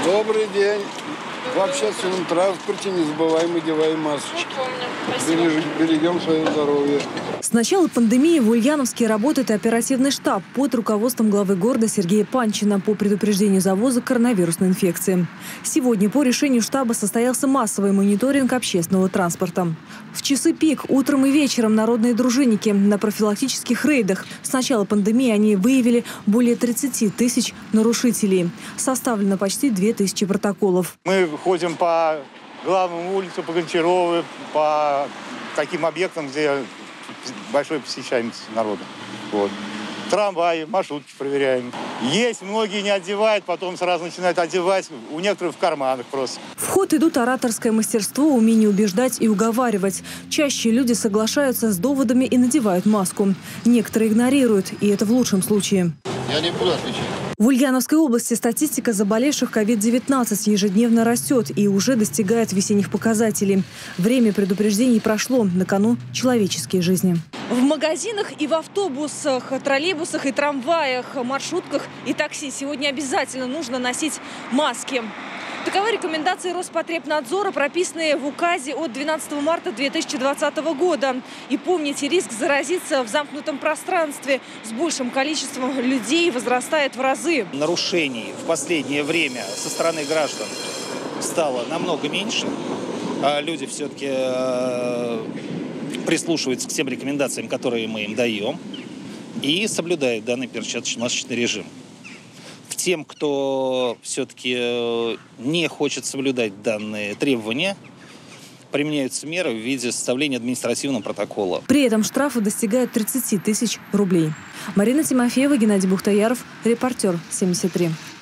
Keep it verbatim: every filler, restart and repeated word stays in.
Добрый день. В общественном транспорте не забываем, одеваем масочки. Берег, берегем свое здоровье. С начала пандемии в Ульяновске работает оперативный штаб под руководством главы города Сергея Панчина по предупреждению завоза коронавирусной инфекции. Сегодня по решению штаба состоялся массовый мониторинг общественного транспорта. В часы пик утром и вечером народные дружинники на профилактических рейдах. С начала пандемии они выявили более тридцати тысяч нарушителей. Составлено почти две тысячи протоколов. Мы ходим по главным улицам, по Гончаровой, по таким объектам, где большой посещаемость народа. Вот. Трамваи, маршрутки проверяем. Есть, многие не одевают, потом сразу начинают одевать, у некоторых в карманах просто. В ход идут ораторское мастерство, умение убеждать и уговаривать. Чаще люди соглашаются с доводами и надевают маску. Некоторые игнорируют, и это в лучшем случае. Я не буду отвечать. В Ульяновской области статистика заболевших ковид девятнадцать ежедневно растет и уже достигает весенних показателей. Время предупреждений прошло, на кону человеческие жизни. В магазинах и в автобусах, троллейбусах и трамваях, маршрутках и такси сегодня обязательно нужно носить маски. Таковы рекомендации Роспотребнадзора, прописанные в указе от двенадцатого марта две тысячи двадцатого года. И помните, риск заразиться в замкнутом пространстве с большим количеством людей возрастает в разы. Нарушений в последнее время со стороны граждан стало намного меньше. Люди все-таки прислушиваются к тем рекомендациям, которые мы им даем, и соблюдают данный перчаточно-масочный режим. Тем, кто все-таки не хочет соблюдать данные требования, применяются меры в виде составления административного протокола. При этом штрафы достигают тридцати тысяч рублей. Марина Тимофеева, Геннадий Бухтояров, репортер семьдесят три.